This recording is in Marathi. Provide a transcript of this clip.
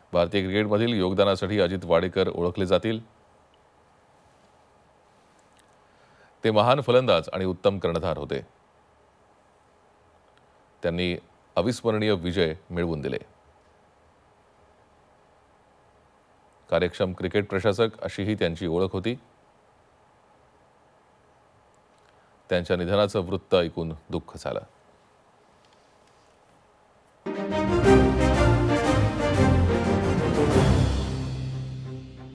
भारतीय क्रिकेटमधील योगदानासाठी अजित वाडेकर ओळखले जातील। ते महान फलंदाज आणि उत्तम कर्णधार होते। त्यांनी अविस्मरणीय विजय मिळवून दिले। कार्यक्षम क्रिकेट प्रशासक अशीही त्यांची ओळख होती। त्यांच्या निधनाचं वृत्त ऐकून दुःख झालं।